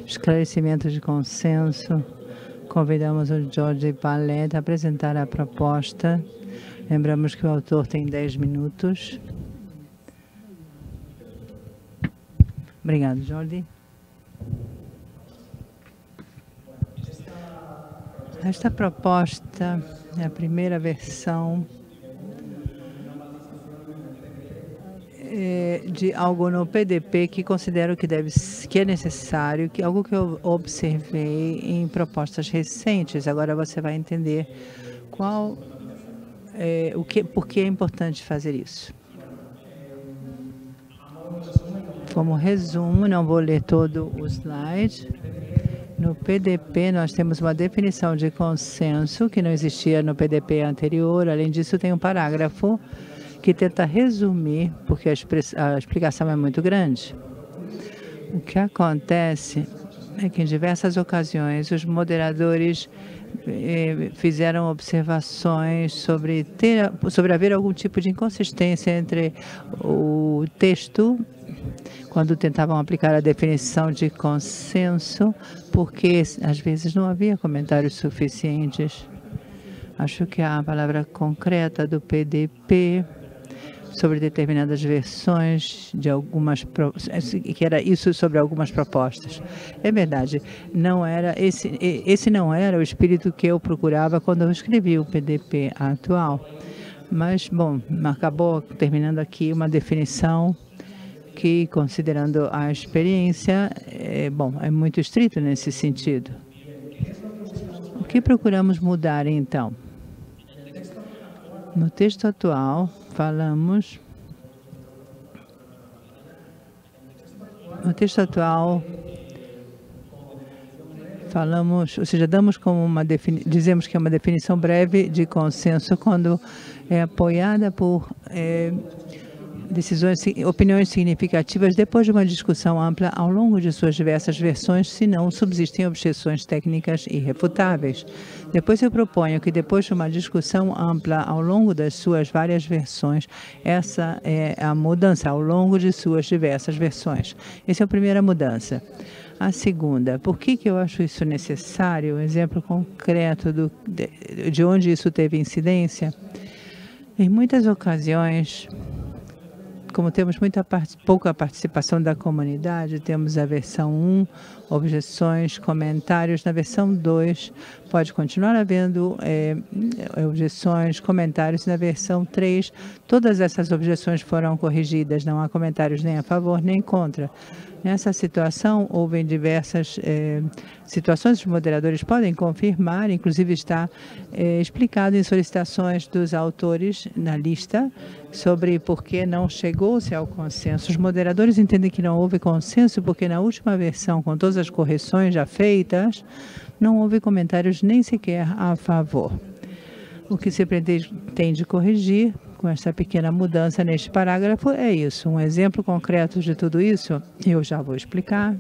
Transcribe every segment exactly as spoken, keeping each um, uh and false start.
esclarecimento de consenso. Convidamos o Jordi Pallet a apresentar a proposta. Lembramos que o autor tem dez minutos. Obrigado, Jordi. Esta proposta é a primeira versão de algo no P D P que considero que, deve, que é necessário, que algo que eu observei em propostas recentes. Agora você vai entender qual, é, o que, por que é importante fazer isso. Como resumo, não vou ler todo o slide. No P D P, nós temos uma definição de consenso que não existia no P D P anterior. Além disso, tem um parágrafo que tenta resumir, porque a, a explicação é muito grande. O que acontece é que, em diversas ocasiões, os moderadores eh, fizeram observações sobre, ter, sobre haver algum tipo de inconsistência entre o texto, quando tentavam aplicar a definição de consenso, porque, às vezes, não havia comentários suficientes. Acho que a palavra concreta do P D P sobre determinadas versões de algumas que era isso sobre algumas propostas. É verdade, não era esse esse não era o espírito que eu procurava quando eu escrevi o P D P atual. Mas bom, acabou terminando aqui uma definição que, considerando a experiência, é bom, é muito estrito nesse sentido. O que procuramos mudar então? No texto atual, falamos... No texto atual, falamos, ou seja, damos como uma defini- dizemos que é uma definição breve de consenso quando é apoiada por é, decisões, opiniões significativas depois de uma discussão ampla ao longo de suas diversas versões, se não subsistem objeções técnicas irrefutáveis. Depois eu proponho que, depois de uma discussão ampla ao longo das suas várias versões, essa é a mudança ao longo de suas diversas versões. Essa é a primeira mudança. A segunda, por que, que eu acho isso necessário? Um exemplo concreto do, de, de onde isso teve incidência. Em muitas ocasiões, como temos muita part pouca participação da comunidade, temos a versão um, objeções, comentários. Na versão dois, pode continuar havendo é, objeções, comentários. Na versão três, todas essas objeções foram corrigidas, não há comentários nem a favor nem contra. Nessa situação, houve diversas eh, situações, os moderadores podem confirmar, inclusive está eh, explicado em solicitações dos autores na lista sobre por que não chegou-se ao consenso. Os moderadores entendem que não houve consenso porque na última versão, com todas as correções já feitas, não houve comentários nem sequer a favor. O que se pretende corrigir com essa pequena mudança neste parágrafo é isso. Um exemplo concreto de tudo isso, eu já vou explicar.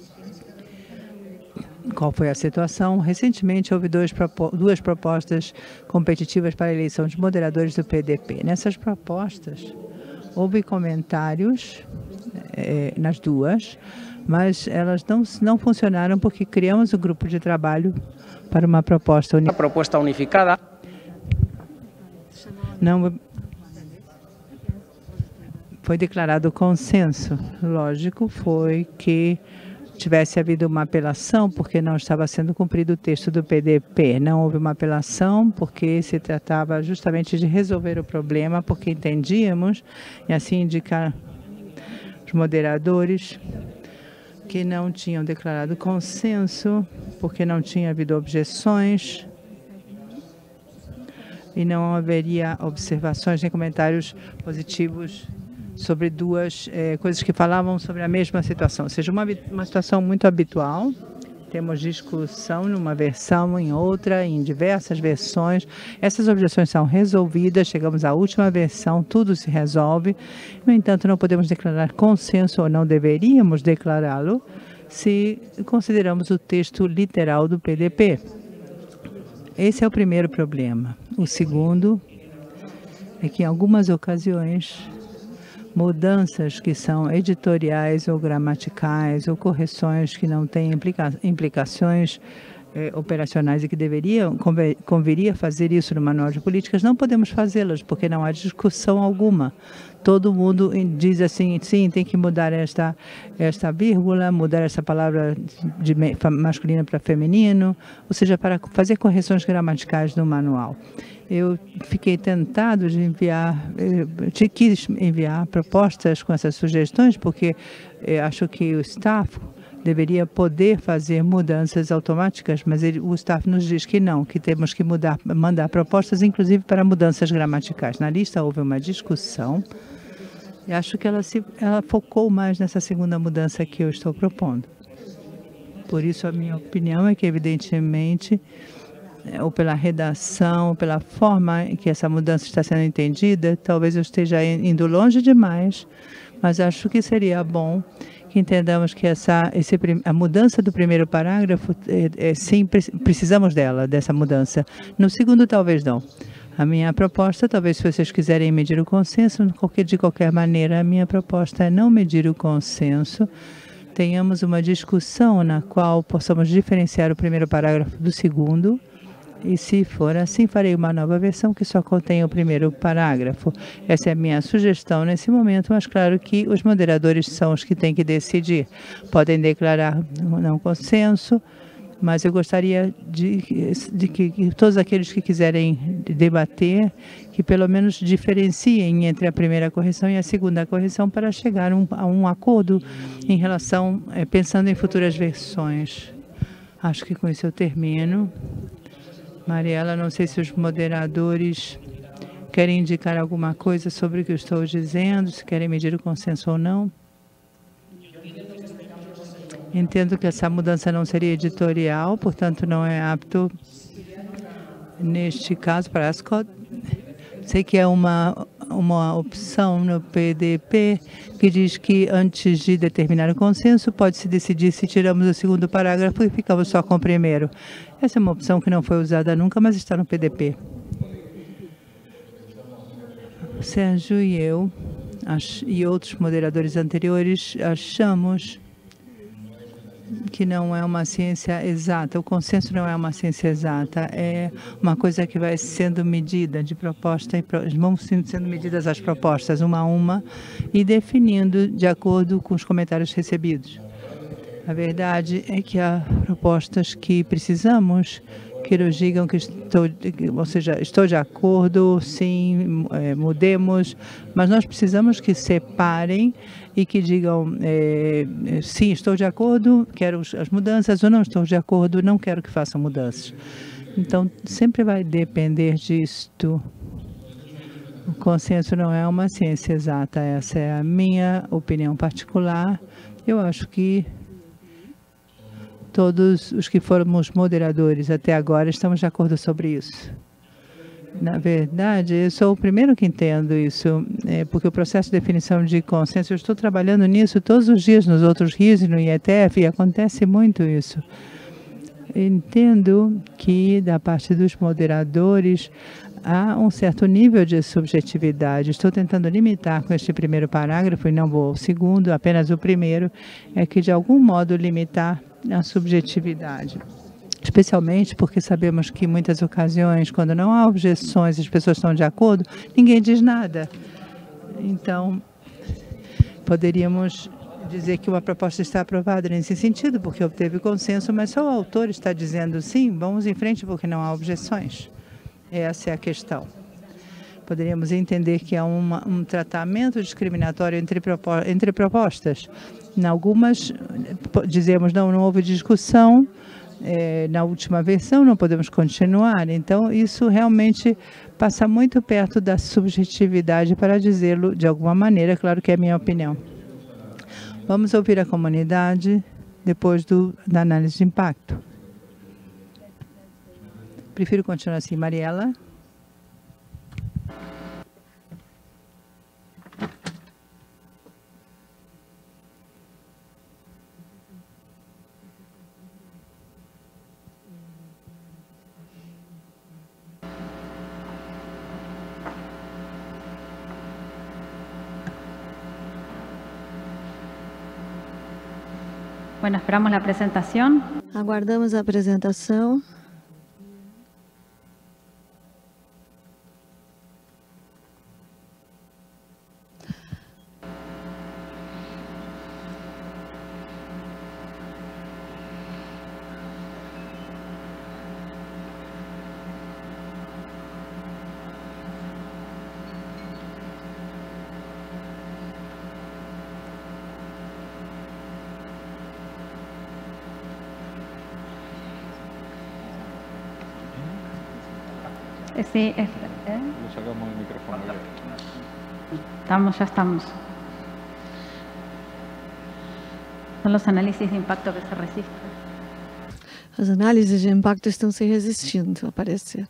Qual foi a situação? Recentemente, houve dois, duas propostas competitivas para a eleição de moderadores do P D P. Nessas propostas, houve comentários eh, nas duas, mas elas não, não funcionaram porque criamos um grupo de trabalho para uma proposta unificada. Uma proposta unificada. Não foi declarado consenso. Lógico, foi que tivesse havido uma apelação porque não estava sendo cumprido o texto do P D P. Não houve uma apelação porque se tratava justamente de resolver o problema, porque entendíamos, e assim indicar os moderadores, que não tinham declarado consenso, porque não tinha havido objeções e não haveria observações nem comentários positivos sobre duas eh, coisas que falavam sobre a mesma situação. Ou seja, uma, uma situação muito habitual. Temos discussão numa versão, em outra, em diversas versões. Essas objeções são resolvidas, chegamos à última versão, tudo se resolve. No entanto, não podemos declarar consenso, ou não deveríamos declará-lo, se consideramos o texto literal do P D P. Esse é o primeiro problema. O segundo é que, em algumas ocasiões, mudanças que são editoriais ou gramaticais ou correções que não têm implica implicações eh, operacionais e que deveriam, conver, converia fazer isso no manual de políticas, não podemos fazê-las, porque não há discussão alguma. Todo mundo diz assim, sim, tem que mudar esta, esta vírgula, mudar essa palavra de masculino para feminino, ou seja, para fazer correções gramaticais no manual. Eu fiquei tentado de enviar, eu quis enviar propostas com essas sugestões, porque acho que o staff deveria poder fazer mudanças automáticas, mas ele, o staff nos diz que não, que temos que mudar, mandar propostas, inclusive para mudanças gramaticais. Na lista houve uma discussão e acho que ela, se, ela focou mais nessa segunda mudança que eu estou propondo. Por isso, a minha opinião é que, evidentemente, ou pela redação, ou pela forma em que essa mudança está sendo entendida, talvez eu esteja indo longe demais, mas acho que seria bom que entendamos que essa, esse, a mudança do primeiro parágrafo, é, é, sim, precisamos dela, dessa mudança. No segundo, talvez não. A minha proposta, talvez se vocês quiserem medir o consenso, de qualquer maneira, a minha proposta é não medir o consenso, tenhamos uma discussão na qual possamos diferenciar o primeiro parágrafo do segundo, e se for assim, farei uma nova versão que só contém o primeiro parágrafo. Essa é a minha sugestão nesse momento, mas claro que os moderadores são os que têm que decidir. Podem declarar não consenso, mas eu gostaria de, de que, que todos aqueles que quiserem debater, que pelo menos diferenciem entre a primeira correção e a segunda correção para chegar um, a um acordo em relação, é, pensando em futuras versões. Acho que com isso eu termino. Mariela, não sei se os moderadores querem indicar alguma coisa sobre o que eu estou dizendo, se querem medir o consenso ou não. Entendo que essa mudança não seria editorial, portanto não é apto neste caso para a Scott. Sei que é uma, uma opção no P D P que diz que antes de determinar o consenso pode-se decidir se tiramos o segundo parágrafo e ficamos só com o primeiro. Essa é uma opção que não foi usada nunca, mas está no P D P. Sérgio e eu e outros moderadores anteriores achamos que não é uma ciência exata, o consenso não é uma ciência exata, é uma coisa que vai sendo medida de proposta, e vão sendo medidas as propostas uma a uma e definindo de acordo com os comentários recebidos. A verdade é que há propostas que precisamos que nos digam que estou, ou seja, estou de acordo, sim, é, mudemos, mas nós precisamos que separem e que digam, é, sim, estou de acordo, quero as mudanças, ou não estou de acordo, não quero que façam mudanças. Então, sempre vai depender disto. O consenso não é uma ciência exata, essa é a minha opinião particular. Eu acho que todos os que fomos moderadores até agora estamos de acordo sobre isso. Na verdade, eu sou o primeiro que entendo isso, é, porque o processo de definição de consenso, eu estou trabalhando nisso todos os dias nos outros rios e no I E T F, e acontece muito isso. Entendo que, da parte dos moderadores, há um certo nível de subjetividade. Estou tentando limitar com este primeiro parágrafo, e não vou ao segundo, apenas o primeiro, é que, de algum modo, limitar a subjetividade. Especialmente porque sabemos que, em muitas ocasiões, quando não há objeções e as pessoas estão de acordo, ninguém diz nada. Então, poderíamos dizer que uma proposta está aprovada nesse sentido, porque obteve consenso, mas só o autor está dizendo, sim, vamos em frente porque não há objeções. Essa é a questão. Poderíamos entender que há uma, um tratamento discriminatório entre, propo entre propostas. Em algumas, dizemos, não, não houve discussão, é, na última versão não podemos continuar. Então, isso realmente passa muito perto da subjetividade, para dizê-lo de alguma maneira, claro que é a minha opinião. Vamos ouvir a comunidade depois do, da análise de impacto. Prefiro continuar assim. Mariela? Bueno, esperamos la presentación. Aguardamos a apresentação. Eh, Sí, es- ¿eh? Le sacamos el micrófono. Estamos, ya estamos. Son los análisis de impacto que se resisten. As análises de impacto estão se resistindo a aparecer.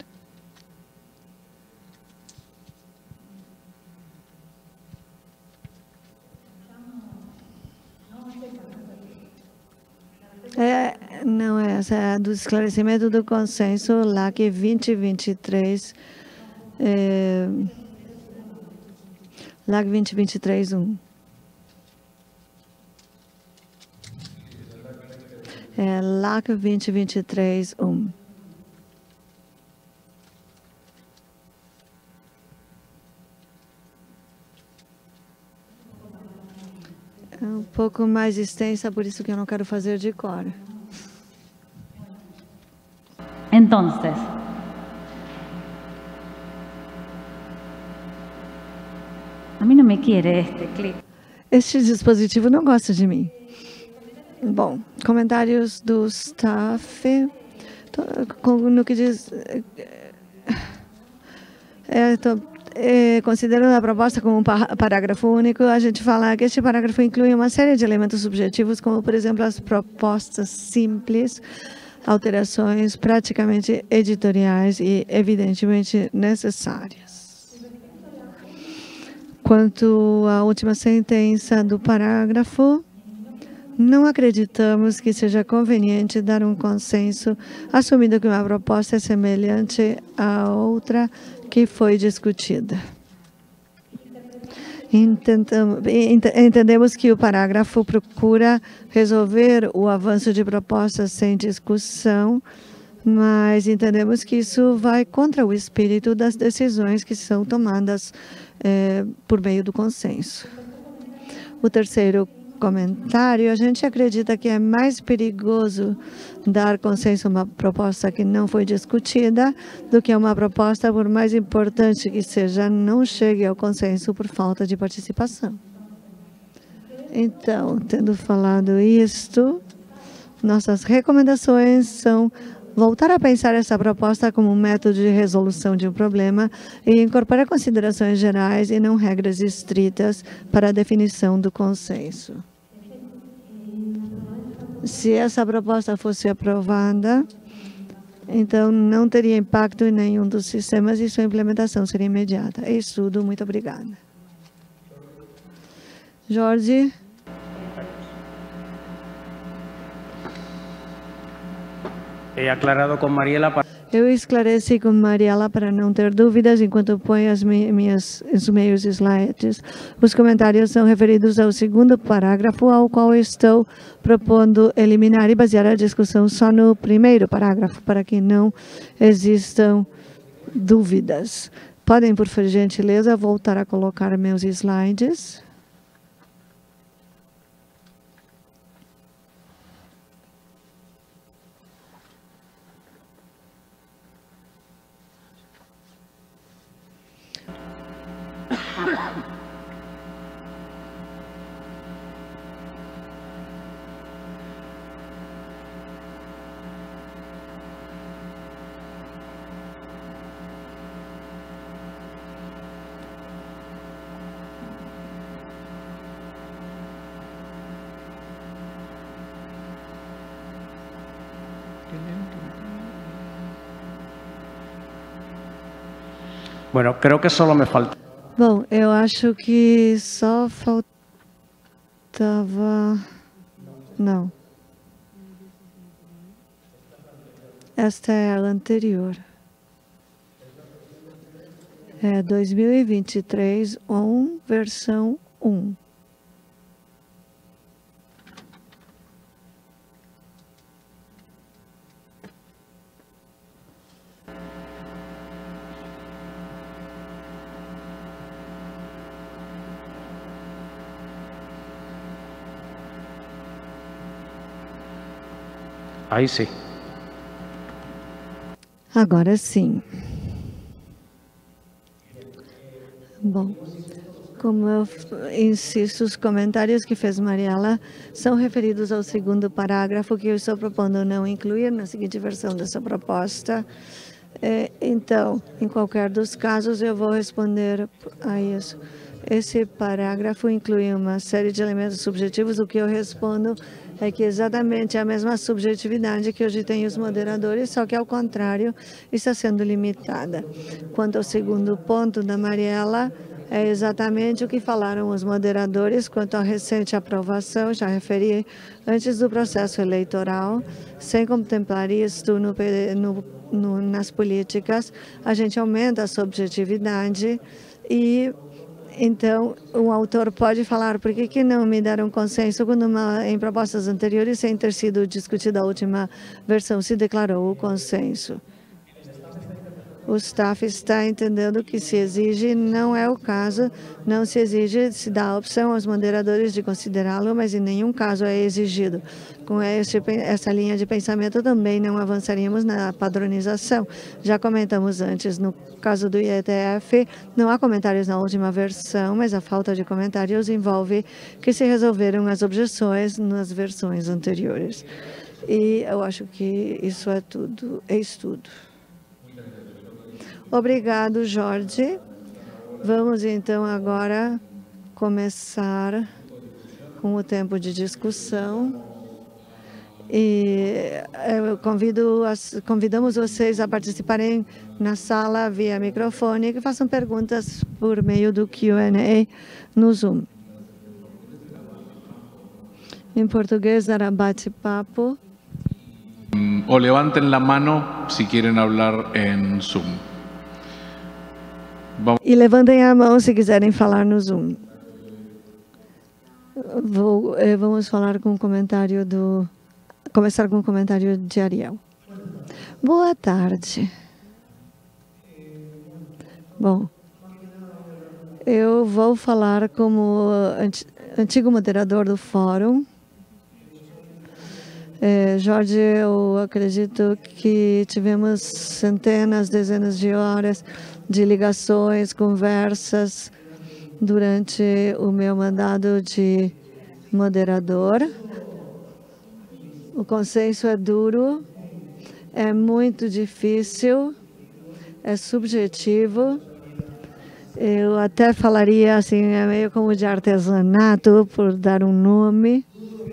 É, não é essa, é do esclarecimento do consenso L A C vinte e vinte e três, é, L A C vinte e vinte e três um. É L A C vinte e vinte e três um. É um pouco mais extensa, por isso que eu não quero fazer de cor. Entonces, a mí no me quiere este clip. Este dispositivo não gosta de mim. Bom, comentários do staff. Tô- com- No que diz. É, tô- é, considerando a proposta como um pa- parágrafo único, a gente fala que este parágrafo inclui uma série de elementos subjetivos, como, por exemplo, as propostas simples, alterações praticamente editoriais e evidentemente necessárias. Quanto à última sentença do parágrafo, não acreditamos que seja conveniente dar um consenso, assumindo que uma proposta é semelhante à outra que foi discutida. Intentamos, ent- entendemos que o parágrafo procura resolver o avanço de propostas sem discussão, mas entendemos que isso vai contra o espírito das decisões que são tomadas eh, por meio do consenso. O terceiro comentário, a gente acredita que é mais perigoso dar consenso a uma proposta que não foi discutida do que uma proposta, por mais importante que seja, não chegue ao consenso por falta de participação. Então, tendo falado isto, nossas recomendações são voltar a pensar essa proposta como um método de resolução de um problema e incorporar considerações gerais e não regras estritas para a definição do consenso. Se essa proposta fosse aprovada, então não teria impacto em nenhum dos sistemas e sua implementação seria imediata. É isso tudo. Muito obrigada. Jorge. He aclarado con Mariela para... Eu esclareci com Mariela para não ter dúvidas enquanto põe as mi- minhas, os meus slides. Os comentários são referidos ao segundo parágrafo, ao qual estou propondo eliminar e basear a discussão só no primeiro parágrafo, para que não existam dúvidas. Podem, por gentileza, voltar a colocar meus slides. Bueno, creo que solo me falta... Bom, eu acho que só faltava... Não. Esta é a anterior. É dois mil e vinte e três, um, versão um. Ahí sí. Agora sim. Bom, como eu insisto, os comentários que fez Mariela são referidos ao segundo parágrafo, que eu estou propondo não incluir na seguinte versão dessa proposta. É, então, em qualquer dos casos, eu vou responder a isso. Esse parágrafo inclui uma série de elementos subjetivos. O que eu respondo é que exatamente a mesma subjetividade que hoje tem os moderadores, só que ao contrário, está sendo limitada. Quanto ao segundo ponto da Mariela, é exatamente o que falaram os moderadores quanto à recente aprovação, já referi antes do processo eleitoral, sem contemplar isto no, no, no, nas políticas, a gente aumenta a subjetividade e então, o autor pode falar por que, que não me deram consenso quando uma, em propostas anteriores, sem ter sido discutida a última versão, se declarou o consenso. O staff está entendendo que se exige, não é o caso, não se exige, se dá a opção aos moderadores de considerá-lo, mas em nenhum caso é exigido. Com esse, essa linha de pensamento também não avançaríamos na padronização. Já comentamos antes, no caso do I E T F, não há comentários na última versão, mas a falta de comentários envolve que se resolveram as objeções nas versões anteriores. E eu acho que isso é tudo, é estudo. Obrigado, Jorge. Vamos, então, agora começar com o tempo de discussão. E eu convido, convidamos vocês a participarem na sala via microfone e que façam perguntas por meio do Q and A no Zoom. Em português, era bate-papo. O levantem la mano si quieren hablar en Zoom. E levantem a mão se quiserem falar no Zoom. Vou, eh, vamos falar com o comentário do... Começar com o comentário de Ariel. Boa tarde. Bom, eu vou falar como antigo moderador do fórum. É, Jorge, eu acredito que tivemos centenas, dezenas de horas de ligações, conversas durante o meu mandado de moderador. O consenso é duro, é muito difícil, é subjetivo. Eu até falaria assim, é meio como de artesanato, por dar um nome.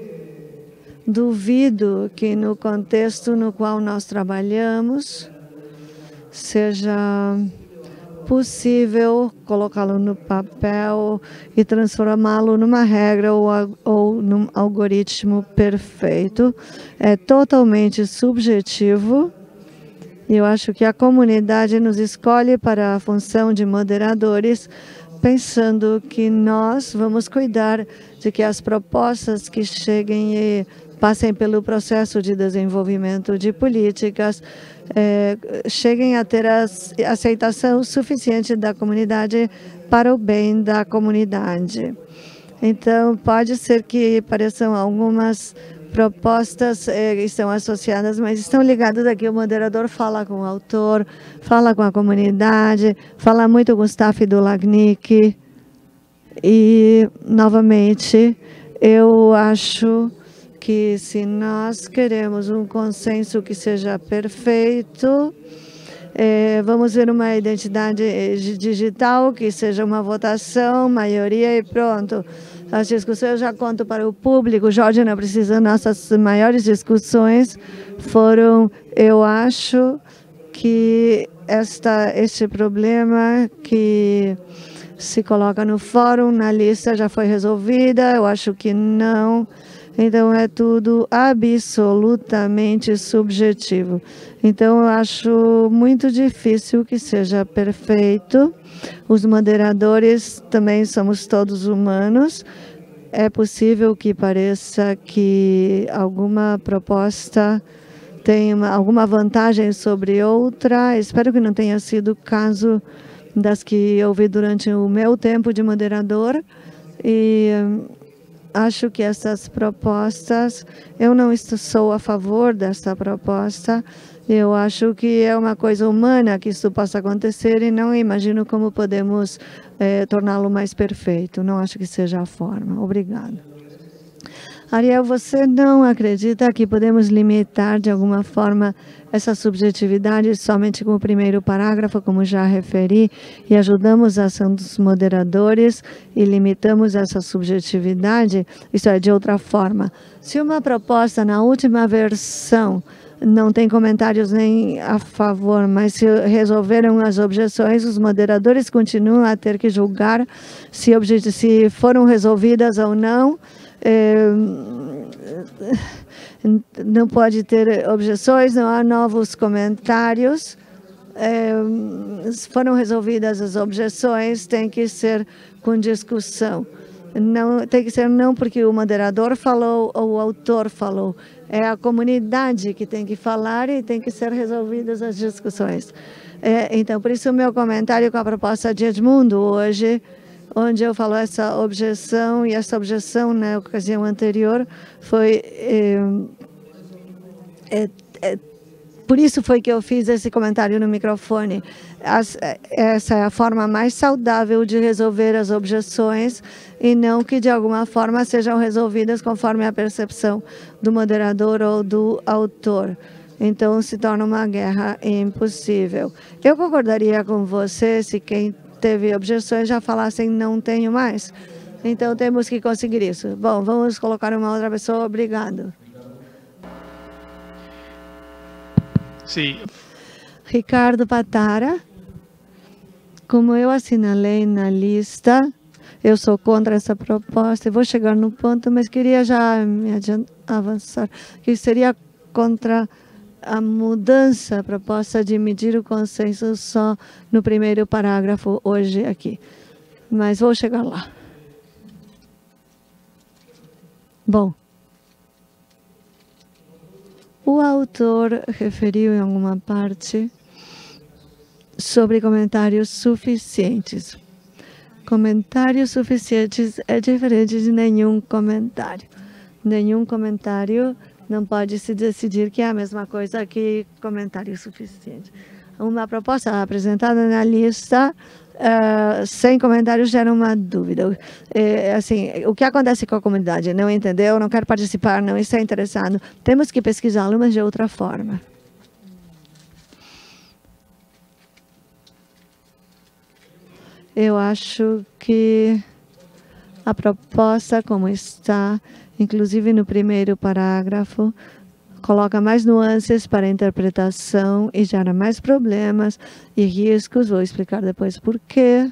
Duvido que no contexto no qual nós trabalhamos seja possível colocá-lo no papel e transformá-lo numa regra ou, ou num algoritmo perfeito. É totalmente subjetivo. E eu acho que a comunidade nos escolhe para a função de moderadores, pensando que nós vamos cuidar de que as propostas que cheguem e passem pelo processo de desenvolvimento de políticas, eh, cheguem a ter a aceitação suficiente da comunidade para o bem da comunidade. Então, pode ser que pareçam algumas propostas eh, estão associadas, mas estão ligadas aqui. O moderador fala com o autor, fala com a comunidade, fala muito com o staff do LACNIC. E, novamente, eu acho que se nós queremos um consenso que seja perfeito, eh, vamos ver uma identidade digital que seja uma votação, maioria e pronto. As discussões eu já conto para o público. Jorge não precisa. Nossas maiores discussões foram, eu acho, que esta, este problema que se coloca no fórum, na lista, já foi resolvida. Eu acho que não. Então, é tudo absolutamente subjetivo. Então, eu acho muito difícil que seja perfeito. Os moderadores também somos todos humanos. É possível que pareça que alguma proposta tem uma, alguma vantagem sobre outra. Espero que não tenha sido o caso das que eu vi durante o meu tempo de moderador. E acho que essas propostas, eu não estou, sou a favor dessa proposta. Eu acho que é uma coisa humana que isso possa acontecer e não imagino como podemos eh, torná-lo mais perfeito. Não acho que seja a forma. Obrigada. Ariel, você não acredita que podemos limitar de alguma forma essa subjetividade somente com o primeiro parágrafo, como já referi, e ajudamos a ação dos moderadores e limitamos essa subjetividade? Isso é, de outra forma. Se uma proposta na última versão não tem comentários nem a favor, mas se resolveram as objeções, os moderadores continuam a ter que julgar se, se foram resolvidas ou não. É, não pode ter objeções, não há novos comentários. É, foram resolvidas as objeções, tem que ser com discussão. Não, tem que ser não porque o moderador falou ou o autor falou. É a comunidade que tem que falar e tem que ser resolvidas as discussões. É, então, por isso o meu comentário com a proposta de Edmundo hoje, onde eu falo essa objeção, e essa objeção na ocasião anterior foi... É, é, é, por isso foi que eu fiz esse comentário no microfone. As, essa é a forma mais saudável de resolver as objeções e não que, de alguma forma, sejam resolvidas conforme a percepção do moderador ou do autor. Então, se torna uma guerra impossível. Eu concordaria com você se quem teve objeções já falassem não tenho mais. Então, temos que conseguir isso. Bom, vamos colocar uma outra pessoa. Obrigado. Sim. Ricardo Patara, como eu assinalei na lista, eu sou contra essa proposta. Eu vou chegar no ponto, mas queria já me avançar, que seria contra a mudança, a proposta de medir o consenso só no primeiro parágrafo hoje aqui. Mas vou chegar lá. Bom. O autor referiu em alguma parte sobre comentários suficientes. Comentários suficientes é diferente de nenhum comentário. Nenhum comentário não pode se decidir que é a mesma coisa que comentário suficiente. Uma proposta apresentada na lista Uh, sem comentários gera uma dúvida. É, assim, o que acontece com a comunidade? Não entendeu, não quer participar, não está interessado. Temos que pesquisá-lo, mas de outra forma. Eu acho que a proposta, como está, inclusive no primeiro parágrafo, coloca mais nuances para a interpretação e gera mais problemas e riscos. Vou explicar depois por quê.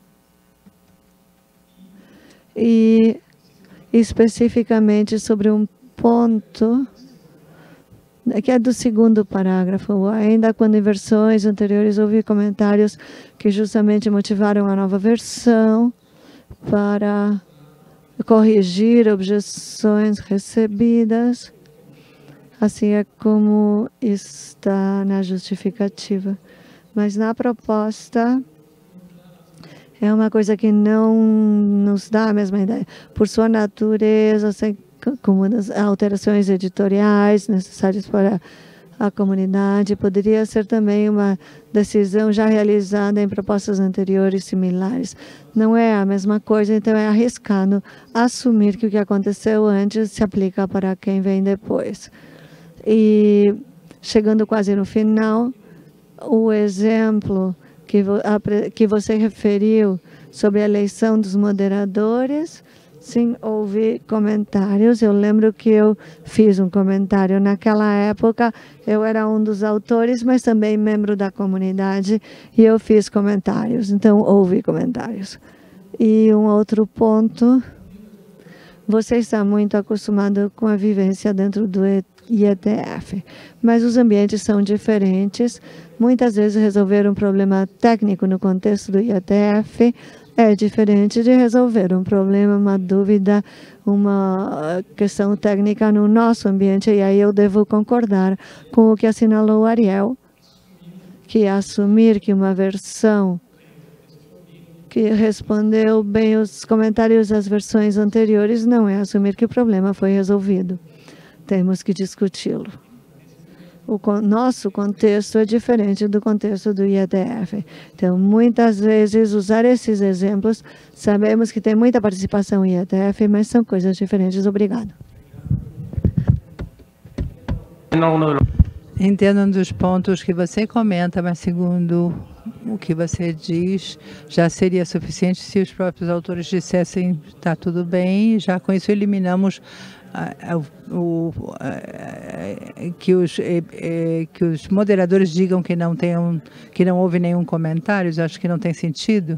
E especificamente sobre um ponto que é do segundo parágrafo. Ainda quando em versões anteriores houve comentários que justamente motivaram a nova versão para corrigir objeções recebidas. Assim é como está na justificativa. Mas na proposta é uma coisa que não nos dá a mesma ideia. Por sua natureza, sem como as alterações editoriais necessárias para a comunidade, poderia ser também uma decisão já realizada em propostas anteriores similares. Não é a mesma coisa, então é arriscado assumir que o que aconteceu antes se aplica para quem vem depois. E chegando quase no final, o exemplo que, vo, a, que você referiu sobre a eleição dos moderadores, sim, houve comentários. Eu lembro que eu fiz um comentário naquela época. Eu era um dos autores, mas também membro da comunidade, e eu fiz comentários. Então, houve comentários. E um outro ponto, você está muito acostumado com a vivência dentro do I E T F, mas os ambientes são diferentes. Muitas vezes resolver um problema técnico no contexto do I E T F é diferente de resolver um problema, uma dúvida, uma questão técnica no nosso ambiente. E aí eu devo concordar com o que assinalou Ariel, que assumir que uma versão que respondeu bem os comentários das versões anteriores não é assumir que o problema foi resolvido. Temos que discuti-lo. O nosso contexto é diferente do contexto do I E D F. Então, muitas vezes, usar esses exemplos, sabemos que tem muita participação em I E D F, mas são coisas diferentes. Obrigado. Entendo um dos pontos que você comenta, mas segundo o que você diz, já seria suficiente se os próprios autores dissessem está tudo bem, já com isso eliminamos a, a, o, a, que, os, é, que os moderadores digam que não, tenham, que não houve nenhum comentário. Acho que não tem sentido.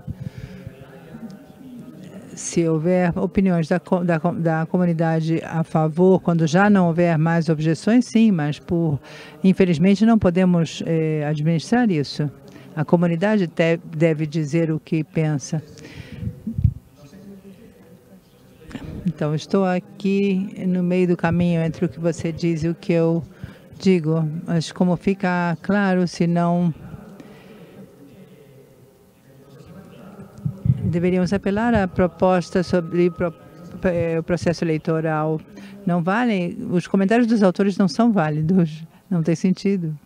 Se houver opiniões da, da, da comunidade a favor, quando já não houver mais objeções, sim, mas por, infelizmente não podemos é, administrar isso. A comunidade te, deve dizer o que pensa. Então, estou aqui no meio do caminho entre o que você diz e o que eu digo, mas como fica claro, se não deveríamos apelar à proposta sobre o processo eleitoral. Não valem, os comentários dos autores não são válidos, não tem sentido.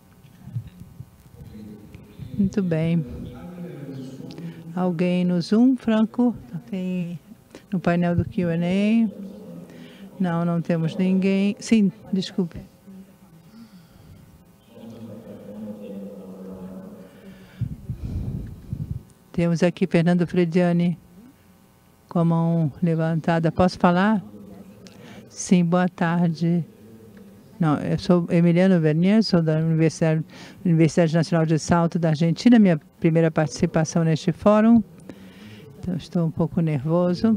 Muito bem. Alguém no Zoom, Franco? Tem no painel do Q and A? Não, não temos ninguém. Sim, desculpe. Temos aqui Fernando Frediani com a mão levantada. Posso falar? Sim, boa tarde. Não, eu sou Emiliano Vernier, sou da Universidade, Universidade Nacional de Salto da Argentina, minha primeira participação neste fórum. Então, estou um pouco nervoso.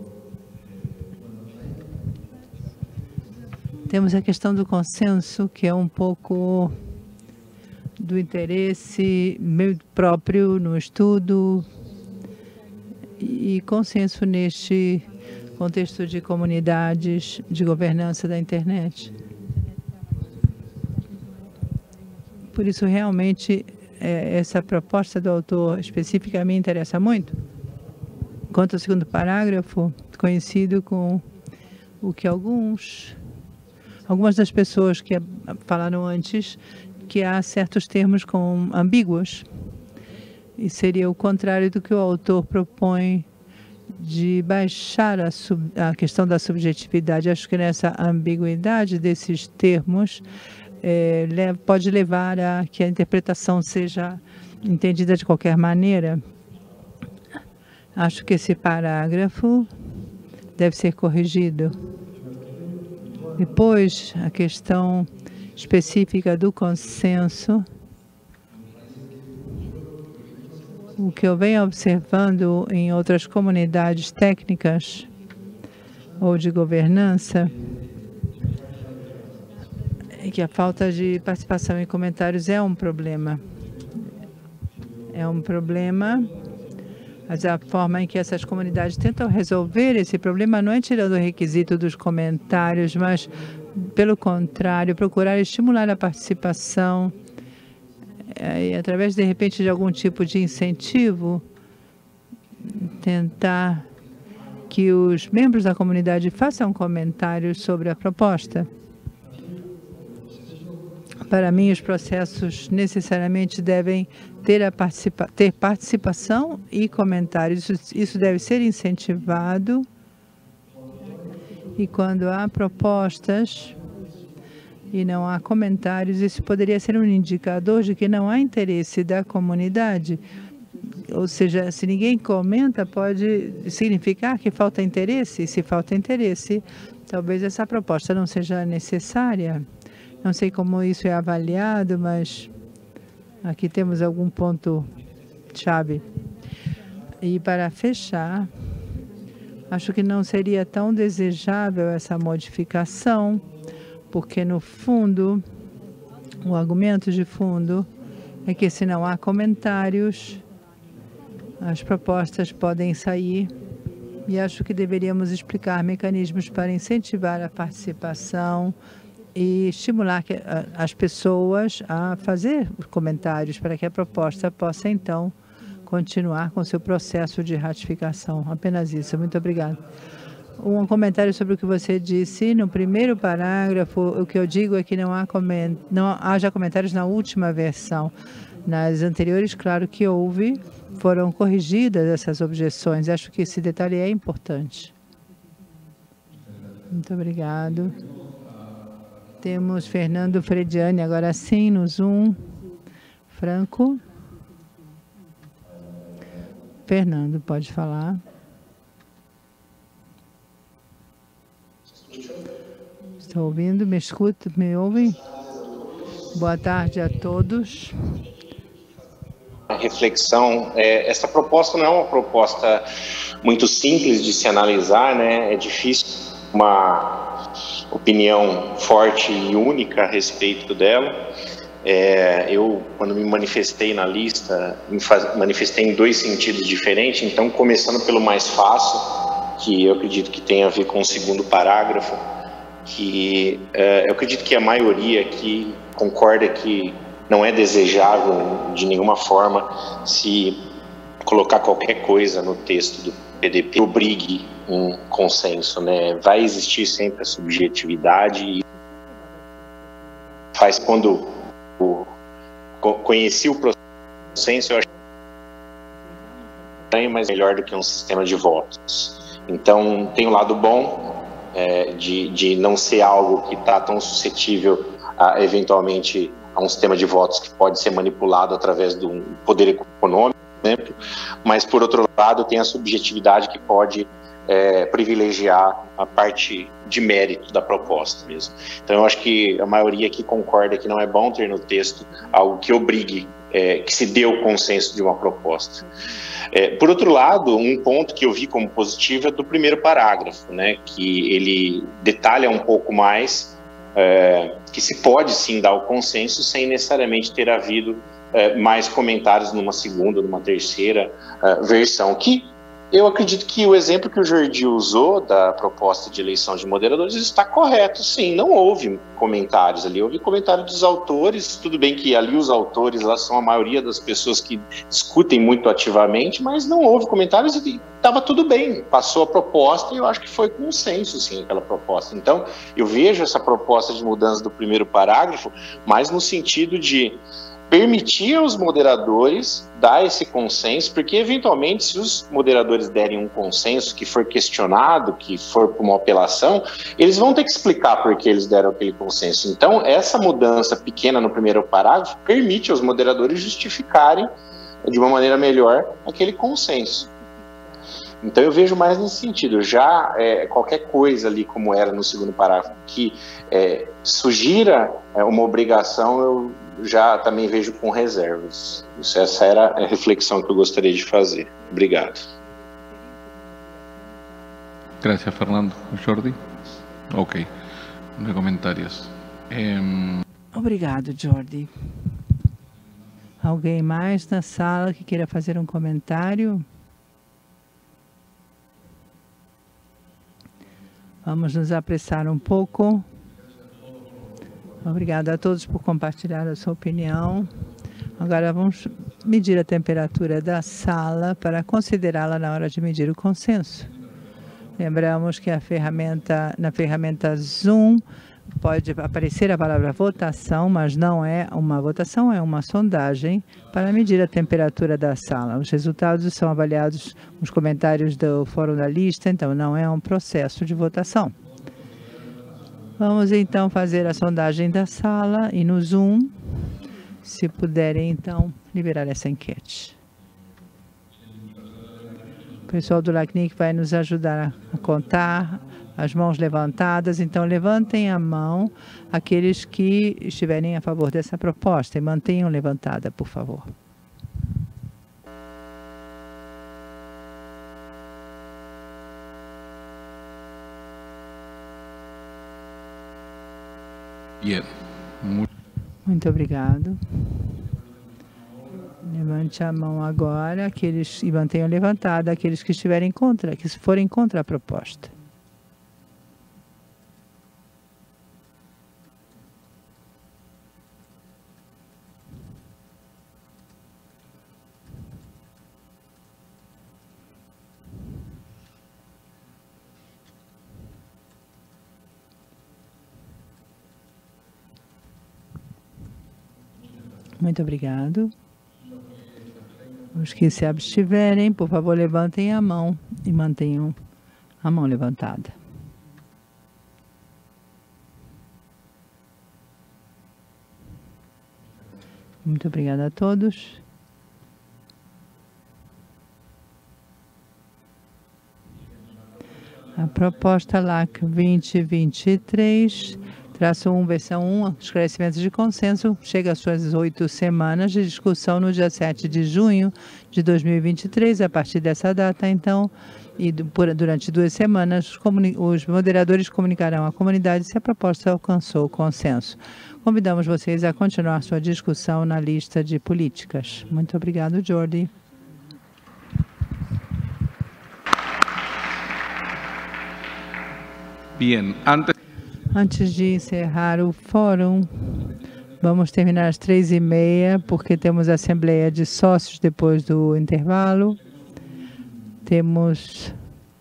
Temos a questão do consenso, que é um pouco do interesse meu próprio no estudo e consenso neste contexto de comunidades de governança da internet. Por isso, realmente, é, essa proposta do autor específica me interessa muito. Quanto ao segundo parágrafo, conhecido com o que alguns, algumas das pessoas que falaram antes, que há certos termos com ambíguos. E seria o contrário do que o autor propõe de baixar a, sub, a questão da subjetividade. Acho que nessa ambiguidade desses termos é, pode levar a que a interpretação seja entendida de qualquer maneira. Acho que esse parágrafo deve ser corrigido. Depois, a questão específica do consenso. O que eu venho observando em outras comunidades técnicas ou de governança é que a falta de participação em comentários é um problema. É um problema, mas a forma em que essas comunidades tentam resolver esse problema não é tirando o requisito dos comentários, mas, pelo contrário, procurar estimular a participação e, através, de repente, de algum tipo de incentivo, tentar que os membros da comunidade façam comentários sobre a proposta. Para mim, os processos necessariamente devem ter, a participa ter participação e comentários. Isso, isso deve ser incentivado. E quando há propostas e não há comentários, isso poderia ser um indicador de que não há interesse da comunidade. Ou seja, se ninguém comenta, pode significar que falta interesse. E se falta interesse, talvez essa proposta não seja necessária. Não sei como isso é avaliado, mas aqui temos algum ponto-chave. E para fechar, acho que não seria tão desejável essa modificação, porque, no fundo, o argumento de fundo é que, se não há comentários, as propostas podem sair. E acho que deveríamos explicar mecanismos para incentivar a participação e estimular que, a, as pessoas a fazer comentários para que a proposta possa, então, continuar com seu processo de ratificação. Apenas isso. Muito obrigado. Um comentário sobre o que você disse. No primeiro parágrafo, o que eu digo é que não, há coment... não haja comentários na última versão. Nas anteriores, claro que houve, foram corrigidas essas objeções. Acho que esse detalhe é importante. Muito obrigado. Temos Fernando Frediani, agora sim, no Zoom. Franco. Fernando, pode falar. Estou ouvindo, me escuta, me ouvem? Boa tarde a todos. A reflexão, é, essa proposta não é uma proposta muito simples de se analisar, né? É difícil uma opinião forte e única a respeito dela. É, eu, quando me manifestei na lista, me faz, manifestei em dois sentidos diferentes. Então, começando pelo mais fácil, que eu acredito que tem a ver com o segundo parágrafo, que é, eu acredito que a maioria aqui concorda que não é desejável de nenhuma forma se colocar qualquer coisa no texto do P D P que obrigue um consenso, né? Vai existir sempre a subjetividade e faz quando eu conheci o consenso, eu achei estranho, mas melhor do que um sistema de votos. Então, tem um lado bom é, de, de não ser algo que está tão suscetível a, eventualmente, a um sistema de votos que pode ser manipulado através do poder econômico, por exemplo, mas, por outro lado, tem a subjetividade que pode é, privilegiar a parte de mérito da proposta mesmo. Então, eu acho que a maioria aqui concorda que não é bom ter no texto algo que obrigue, é, que se dê o consenso de uma proposta. É, por outro lado, um ponto que eu vi como positivo é do primeiro parágrafo, né, que ele detalha um pouco mais é, que se pode sim dar o consenso sem necessariamente ter havido é, mais comentários numa segunda, numa terceira é, versão, que eu acredito que o exemplo que o Jordi usou da proposta de eleição de moderadores está correto, sim, não houve comentários ali, houve comentário dos autores, tudo bem que ali os autores lá são a maioria das pessoas que discutem muito ativamente, mas não houve comentários e estava tudo bem, passou a proposta e eu acho que foi consenso, sim, aquela proposta. Então, eu vejo essa proposta de mudança do primeiro parágrafo, mais no sentido de permitir aos moderadores dar esse consenso, porque eventualmente se os moderadores derem um consenso que for questionado, que for por uma apelação, eles vão ter que explicar por que eles deram aquele consenso. Então, essa mudança pequena no primeiro parágrafo permite aos moderadores justificarem de uma maneira melhor aquele consenso. Então eu vejo mais nesse sentido, já é, qualquer coisa ali como era no segundo parágrafo que é, sugira é, uma obrigação, eu já também vejo com reservas. Isso, essa era a reflexão que eu gostaria de fazer. Obrigado. Gracias, Fernando. Jordi? Ok. De comentários. Um... Obrigado, Jordi. Alguém mais na sala que queira fazer um comentário? Vamos nos apressar um pouco. Obrigado a todos por compartilhar a sua opinião. Agora vamos medir a temperatura da sala para considerá-la na hora de medir o consenso. Lembramos que a ferramenta, na ferramenta Zoom pode aparecer a palavra votação, mas não é uma votação, é uma sondagem para medir a temperatura da sala. Os resultados são avaliados nos comentários do fórum da lista, então não é um processo de votação. Vamos então fazer a sondagem da sala e no Zoom, se puderem então liberar essa enquete. O pessoal do LACNIC vai nos ajudar a contar as mãos levantadas, então levantem a mão aqueles que estiverem a favor dessa proposta e mantenham levantada, por favor. Yeah. Muito obrigado. Levante a mão agora, aqueles, e mantenham levantada aqueles que estiverem contra, que forem contra a proposta. Muito obrigado. Os que se abstiverem, por favor, levantem a mão e mantenham a mão levantada. Muito obrigada a todos. A proposta L A C vinte vinte e três, traço um, versão um, esclarecimentos de consenso, chega às suas oito semanas de discussão no dia sete de junho de dois mil e vinte e três. A partir dessa data, então, e por, durante duas semanas, os, os moderadores comunicarão à comunidade se a proposta alcançou consenso. Convidamos vocês a continuar sua discussão na lista de políticas. Muito obrigado, Jordi. Bien, antes... Antes de encerrar o fórum, vamos terminar às três e meia, porque temos a assembleia de sócios depois do intervalo. Temos...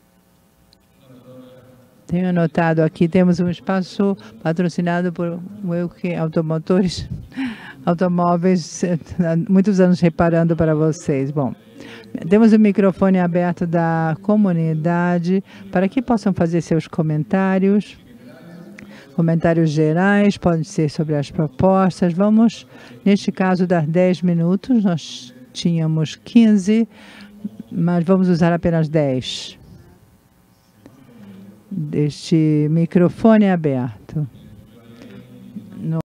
Tenho anotado aqui, temos um espaço patrocinado por Wilke Automotores, automóveis, há muitos anos reparando para vocês. Bom, temos o microfone aberto da comunidade para que possam fazer seus comentários. Comentários gerais, podem ser sobre as propostas. Vamos, neste caso, dar dez minutos. Nós tínhamos quinze, mas vamos usar apenas dez. Este microfone aberto.